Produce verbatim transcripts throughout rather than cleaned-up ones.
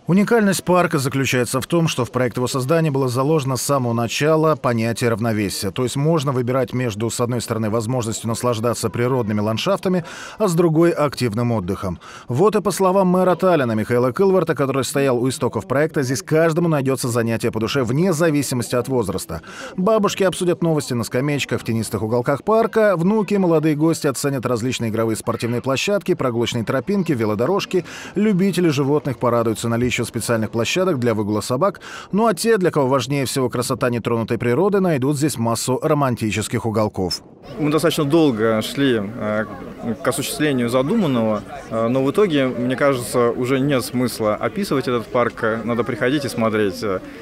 Уникальность парка заключается в том, что в проект его создания было заложено с самого начала понятие равновесия. То есть можно выбирать между, с одной стороны, возможностью наслаждаться природными ландшафтами, а с другой – активным отдыхом. Вот и по словам мэра Таллина Михаила Кылварта, который стоял у истоков проекта, здесь каждому найдется занятие по душе вне зависимости от возраста. Бабушки обсудят новости на скамеечках в тенистых уголках парка, внуки, молодые гости оценят различные игровые спортивные площадки, прогулочные тропинки, велодорожки, любители животных порадуются наличию специальных площадок для выгула собак, ну а те, для кого важнее всего красота нетронутой природы, найдут здесь массу романтических уголков. Мы достаточно долго шли к осуществлению задуманного, но в итоге, мне кажется, уже нет смысла описывать этот парк, надо приходить и смотреть.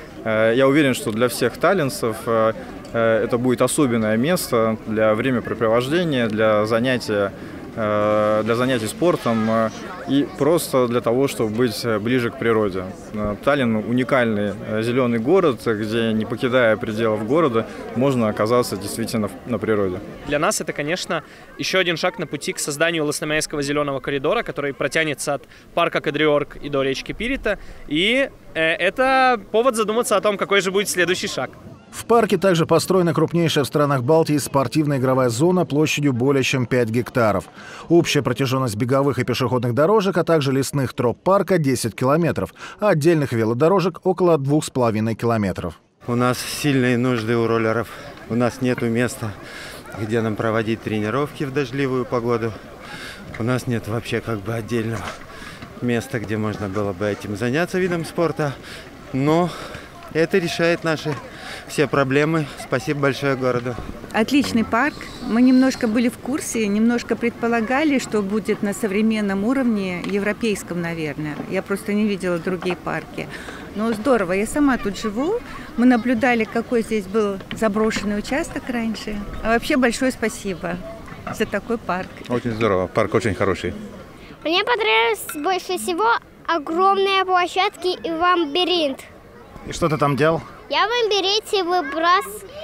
Я уверен, что для всех таллинцев это будет особенное место для времяпрепровождения, для занятия для занятий спортом и просто для того, чтобы быть ближе к природе. Таллин – уникальный зеленый город, где, не покидая пределов города, можно оказаться действительно на природе. Для нас это, конечно, еще один шаг на пути к созданию Лесномейского зеленого коридора, который протянется от парка Кадриорг и до речки Пирита. И это повод задуматься о том, какой же будет следующий шаг. В парке также построена крупнейшая в странах Балтии спортивная игровая зона площадью более чем пять гектаров. Общая протяженность беговых и пешеходных дорожек, а также лесных троп парка – десять километров, а отдельных велодорожек – около двух с половиной километров. У нас сильные нужды у роллеров. У нас нет места, где нам проводить тренировки в дождливую погоду. У нас нет вообще как бы отдельного места, где можно было бы этим заняться видом спорта. Но это решает наши все проблемы. Спасибо большое городу. Отличный парк. Мы немножко были в курсе, немножко предполагали, что будет на современном уровне, европейском, наверное. Я просто не видела другие парки. Но здорово. Я сама тут живу. Мы наблюдали, какой здесь был заброшенный участок раньше. А вообще большое спасибо за такой парк. Очень здорово. Парк очень хороший. Мне понравилось больше всего огромные площадки и лабиринт. И что ты там делал? Я в лабиринте выброс,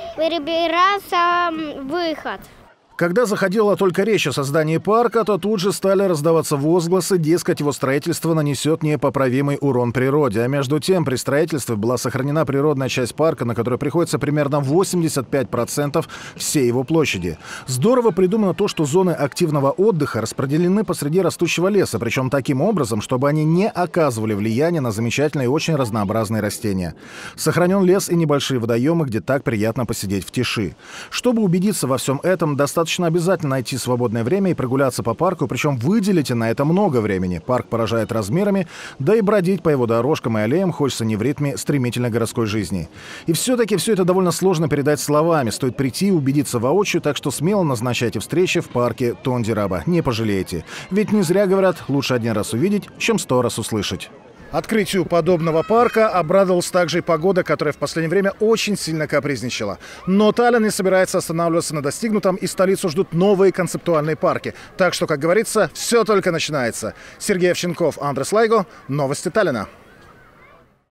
выбирался выход. Когда заходила только речь о создании парка, то тут же стали раздаваться возгласы, дескать, его строительство нанесет непоправимый урон природе. А между тем, при строительстве была сохранена природная часть парка, на которую приходится примерно восемьдесят пять процентов всей его площади. Здорово придумано то, что зоны активного отдыха распределены посреди растущего леса, причем таким образом, чтобы они не оказывали влияния на замечательные и очень разнообразные растения. Сохранен лес и небольшие водоемы, где так приятно посидеть в тиши. Чтобы убедиться во всем этом, достаточно Достаточно обязательно найти свободное время и прогуляться по парку, причем выделите на это много времени. Парк поражает размерами, да и бродить по его дорожкам и аллеям хочется не в ритме стремительной городской жизни. И все-таки все это довольно сложно передать словами. Стоит прийти и убедиться воочию, так что смело назначайте встречи в парке Тондираба. Не пожалеете. Ведь не зря говорят, лучше один раз увидеть, чем сто раз услышать. Открытию подобного парка обрадовалась также и погода, которая в последнее время очень сильно капризничала. Но Таллин не собирается останавливаться на достигнутом, и столицу ждут новые концептуальные парки. Так что, как говорится, все только начинается. Сергей Овчинков, Андрес Лайго. Новости Таллина.